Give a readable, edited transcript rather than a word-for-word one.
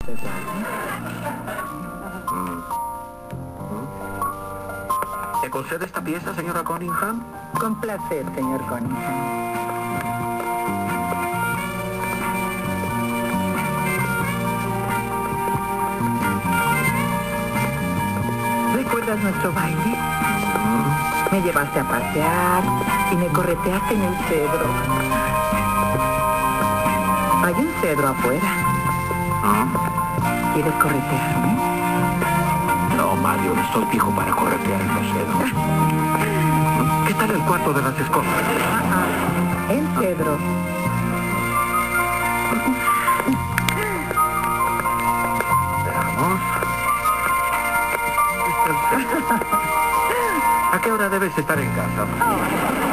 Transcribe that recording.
usted, Barney. ¿Me concede esta pieza, señora Cunningham? Con placer, señor Cunningham. ¿Recuerdas nuestro baile? Me llevaste a pasear y me correteaste en el cedro. Hay un cedro afuera. ¿Quieres corretearme? No, Mario, no estoy viejo para corretear en los cedros. ¿Qué tal el cuarto de las escobas? El cedro. Veamos. ¿A qué hora debes estar en casa?